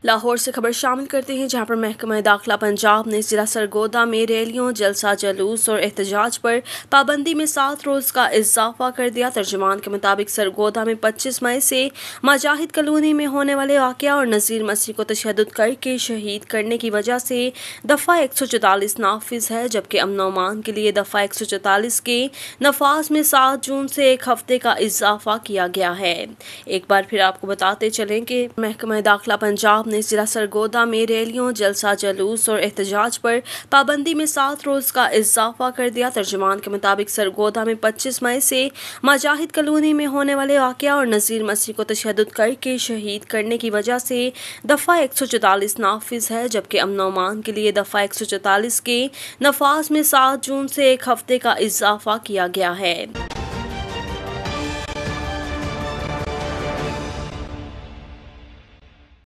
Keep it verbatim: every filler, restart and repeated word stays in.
लाहौर से खबर शामिल करते हैं, जहां पर महकमा दाखिला पंजाब ने जिला सरगोदा में रैलियों, जलसा जुलूस और एहतजाज पर पाबंदी में सात रोज़ का इजाफा कर दिया। तर्जुमान के मुताबिक सरगोदा में पच्चीस मई से मजाहिद कॉलोनी में होने वाले वाक़या और नज़ीर मसीह को तशद्दुद करके शहीद करने की वजह से दफ़ा एक सौ चौतालीस नाफिज है, जबकि अमन व अमान के लिए दफ़ा एक सौ चौतालीस के नफाज में सात जून से एक हफ्ते का इजाफा किया गया है। एक बार फिर आपको बताते चलें कि महकमा दाखिला पंजाब ने जिला सरगोदा में रैलियों, जलसा जुलूस और एहतजाज पर पाबंदी में सात रोज़ का इजाफा कर दिया। तर्जुमान के मुताबिक सरगोदा में पच्चीस मई से मजाहिद कॉलोनी में होने वाले वाक़या और नज़ीर मसीह को तशद्दुद करके शहीद करने की वजह से दफ़ा एक सौ चौतालीस नाफिज है, जबकि अमन व अमान के लिए दफ़ा एक सौ चौतालीस के नफाज में सात जून से एक हफ्ते का इजाफा किया गया है।